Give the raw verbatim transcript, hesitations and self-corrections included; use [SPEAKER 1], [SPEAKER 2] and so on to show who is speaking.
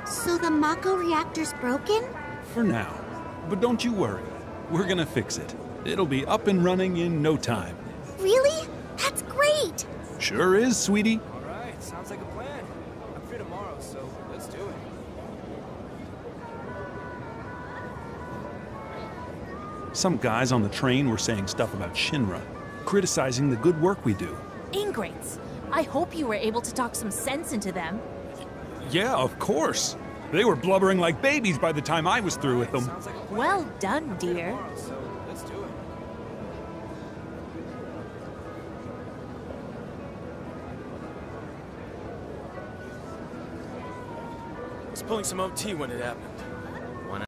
[SPEAKER 1] So the Mako reactor's broken?
[SPEAKER 2] For now. But don't you worry. We're gonna fix it. It'll be up and running in no time.
[SPEAKER 1] Really? That's great!
[SPEAKER 2] Sure is, sweetie.
[SPEAKER 3] Alright, sounds like a plan. I'm free tomorrow, so let's do it.
[SPEAKER 2] Some guys on the train were saying stuff about Shinra, criticizing the good work we do.
[SPEAKER 4] Ingrates. I hope you were able to talk some sense into them.
[SPEAKER 2] Yeah, of course. They were blubbering like babies by the time I was through with them.
[SPEAKER 3] Sounds like a plan.
[SPEAKER 4] Well done, dear.
[SPEAKER 3] Tomorrow, so let's do it. I was pulling some O T when it happened.